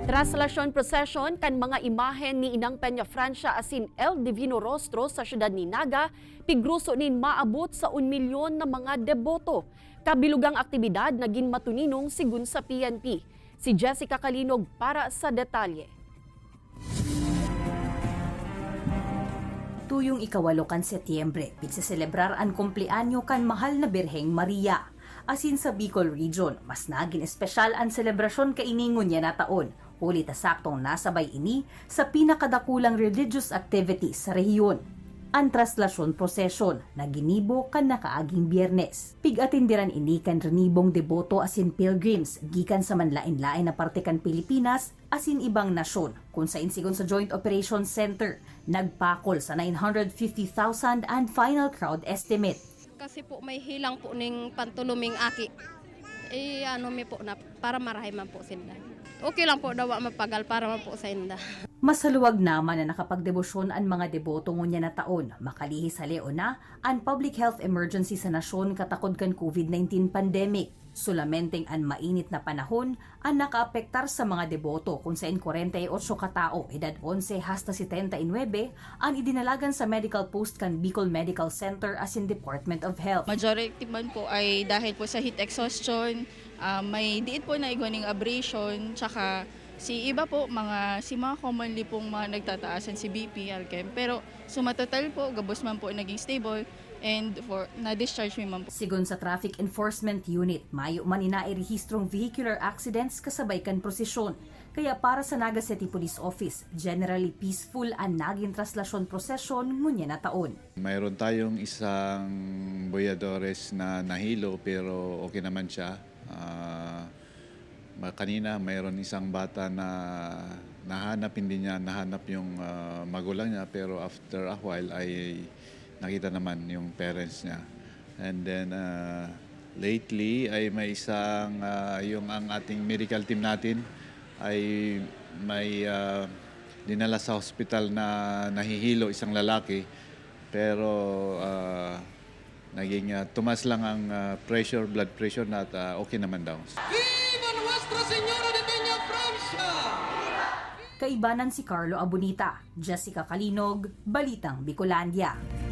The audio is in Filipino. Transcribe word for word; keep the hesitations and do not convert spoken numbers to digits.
Traslasyon procession kan mga imahen ni Inang Peña Francia asin El Divino Rostro sa siyudad ni Naga, pigruso nin maabot sa un milyon na mga deboto. Kabilugang aktibidad naging matuninong sigun sa P N P. Si Jessica Kalinog para sa detalye. Tuyong ikawalo kan Setyembre, pigseselebrar ang kumplianyo kan mahal na Birheng Maria. Asin sa Bicol Region, mas naging espesyal ang selebrasyon kainingon niya na taon. Huli ta saktong nasabay ini sa pinakadakulang religious activity sa rehiyon. Ang traslasyon prosesyon na ginibo kan nakaaging Biyernes. Pigatindiran ini kan renibong deboto asin pilgrims gikan sa manlain-lain na parte kan Pilipinas asin ibang nasyon kung sa insigon sa Joint Operations Center nagpakol sa nine hundred fifty thousand and final crowd estimate. Kasi po may hilang po ning pantuluming aki. Eh ano mi po na para marahay man po sila. Okay lang po daw mapagal para man po sa inda. Masaluwag naman na nakapagdebosyon ang mga deboto ngunya na taon. Makalihis haleo na ang public health emergency sa nasyon katakod kan COVID nineteen pandemic. Sulamenteng ang mainit na panahon ang nakaapektar sa mga deboto kung sa forty-eight katao edad eleven hasta seventy-nine ang idinalagan sa medical post kan Bicol Medical Center as in Department of Health. Majority man po ay dahil po sa heat exhaustion, uh, may diit po na igwaning abrasion, tsaka si iba po mga si mga commonly pong mga nagtataasan si B P, Alchem. Pero sumatotal po gabos man po naging stable and for na-discharge mi man po. Sigon sa Traffic Enforcement Unit, mayo man inairehistrong vehicular accidents kasabay kan prosesyon. Kaya para sa Naga City Police Office, generally peaceful ang naging traslasyon prosesyon ngunya na taon. Mayroon tayong isang boyadores na nahilo pero okay naman siya. Uh, kanina mayroon isang bata na nahanap, hindi niya nahanap yung uh, magulang niya pero after a while ay nakita naman yung parents niya. And then uh, lately ay may isang uh, yung ang ating medical team natin ay may uh, dinala sa hospital na nahihilo isang lalaki pero uh, naging uh, tumas lang ang uh, pressure, blood pressure na at uh, okay naman daw. Viva Nuestra Señora de Peña Francia! Kaibanan si Carlo Abunita, Jessica Kalinog, Balitang Bicolandia.